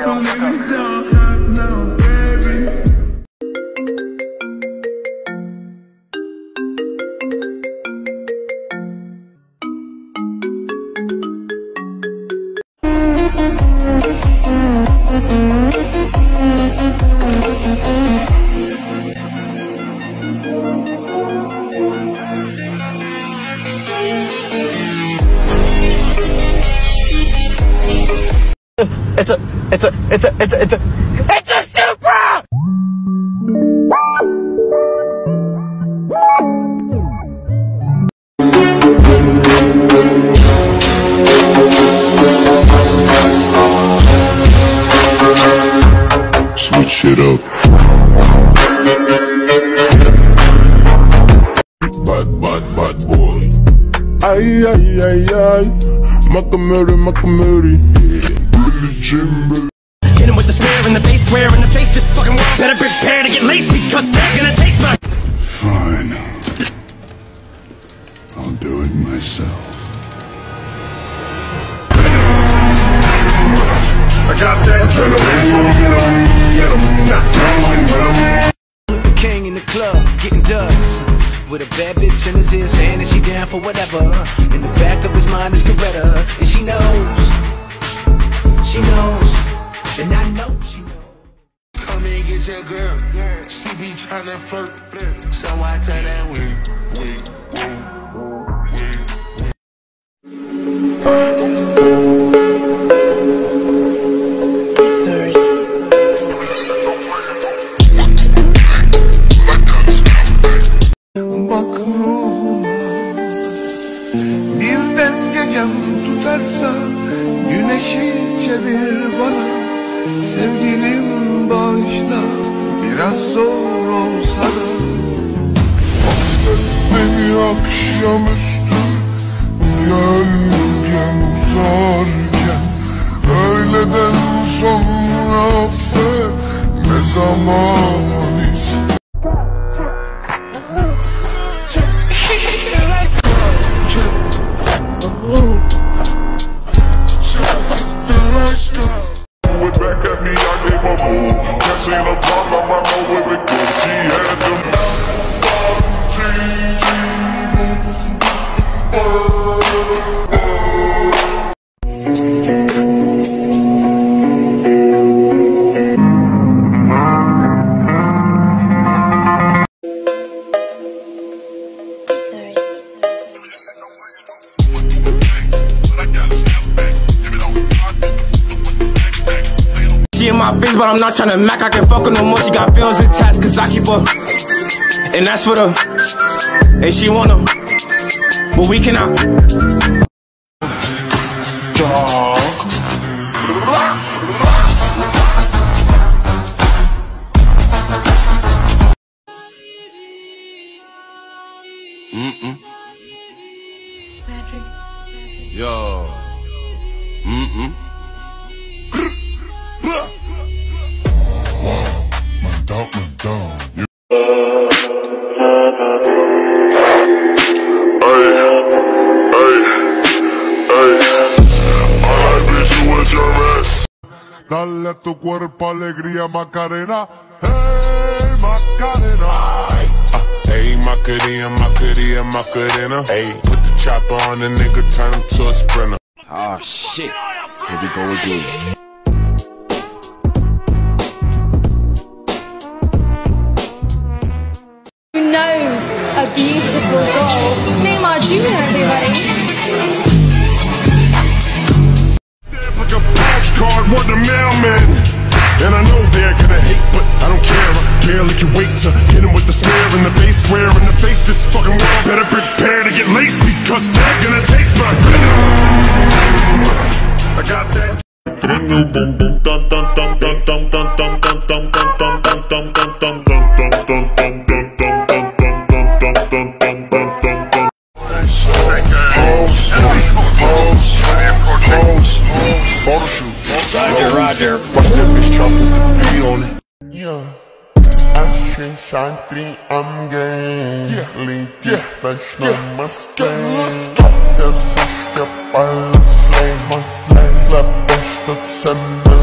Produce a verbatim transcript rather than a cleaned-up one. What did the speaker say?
we don't have no babies. It's a, it's a, it's a, it's a, it's a, it's a Supra! Switch it up. Bad, bad, bad boy. Ay, ay, ay, ay. Makamuri, Makamuri. Hit him with the snare and the bass, swear in the face. This fucking world better prepare to get laced because they're gonna taste my. Fine. I'll do it myself. I got that The king in the club, getting dubs. With a bad bitch in his ear saying that she down for whatever. In the back of his mind is Coretta. And she knows, she knows, and I know she knows. Come and get your girl, she be tryna flirt, so I tell that wait, wait, Bak ruhuma, birden gecem tutarsa güneşi çevir bana. Sevgilim bağışla, biraz zor olsa da. beni akşamüstü gölgen uzarken, öğleden sonra affet ne zaman ister. Back at me, I gave a move. That ain't a problem, I know where it goes. She had them She in my face, but I'm not tryna mac. I can fuck her no more. She got feelings attached, cause I keep her. And that's for the. And she wanna. But we cannot. dog. Mm-mm. Yo. Mm-mm. Wow, my dog, my dog. You dale a tu cuerpo alegría, Macarena. Hey, Macarena. Uh, hey, Macarena, Macarena, Macarena. Hey, put the chopper on the nigga, turn him to a sprinter. Oh shit, here we go again. Who knows a beautiful goal? Neymar Junior, everybody. Like a flashcard, word the mailman. And I know they're gonna hate, but I don't care. I barely can wait to hit him with the snare and the bass, swear in the face. This fucking world better prepare to get laced because they're gonna taste my venom. I got that. Photo shoot. Roger, Roger. Fuck that bitch, chop with the V on it. Yeah. Action shine three, I'm gay. Yeah. Lady, yeah. Flash, no yeah. Mustang. Self-suck, step, I slay, my slay, slap, bash, the send.